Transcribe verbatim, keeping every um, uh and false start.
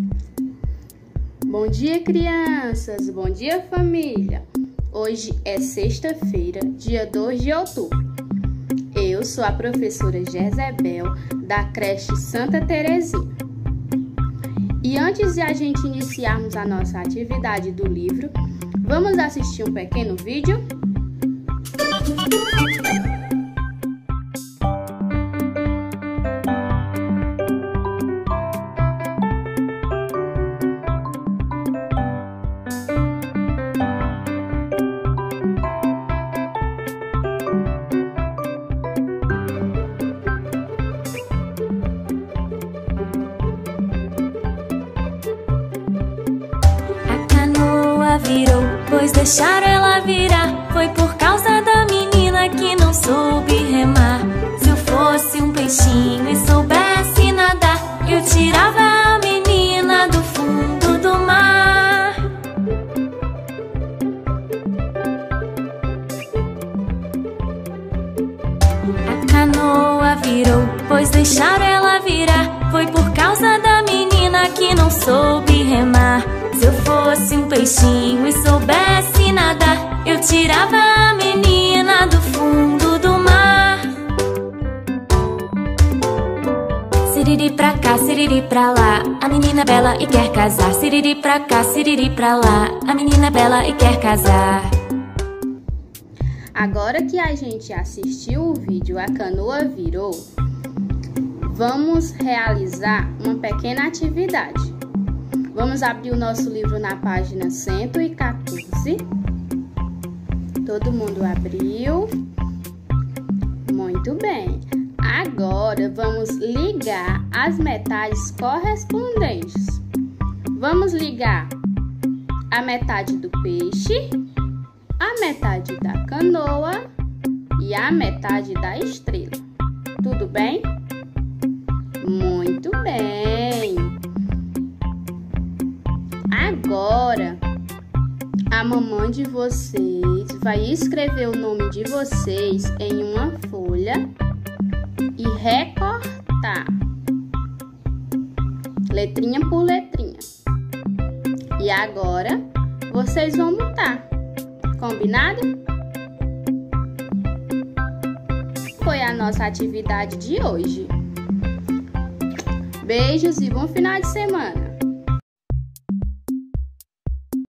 Bom dia, crianças! Bom dia, família! Hoje é sexta-feira, dia dois de outubro. Eu sou a professora Jezebel, da creche Santa Terezinha. E antes de a gente iniciarmos a nossa atividade do livro, vamos assistir um pequeno vídeo? Virou, pois deixaram ela virar. Foi por causa da menina que não soube remar. Se eu fosse um peixinho e soubesse nadar, eu tirava a menina do fundo do mar. A canoa virou, pois deixaram ela virar. Foi por causa da menina que não soube remar. Se eu fosse um peixinho e soubesse nadar, eu tirava a menina do fundo do mar. Siriri pra cá, siriri pra lá, a menina é bela e quer casar. Siriri pra cá, siriri pra lá, a menina é bela e quer casar. Agora que a gente assistiu o vídeo A Canoa Virou, vamos realizar uma pequena atividade. Vamos abrir o nosso livro na página cento e quatorze. Todo mundo abriu? Muito bem. Agora vamos ligar as metades correspondentes. Vamos ligar a metade do peixe, a metade da canoa e a metade da estrela. Tudo bem? Muito bem. Agora, a mamãe de vocês vai escrever o nome de vocês em uma folha e recortar, letrinha por letrinha. E agora, vocês vão montar. Combinado? Foi a nossa atividade de hoje. Beijos e bom final de semana!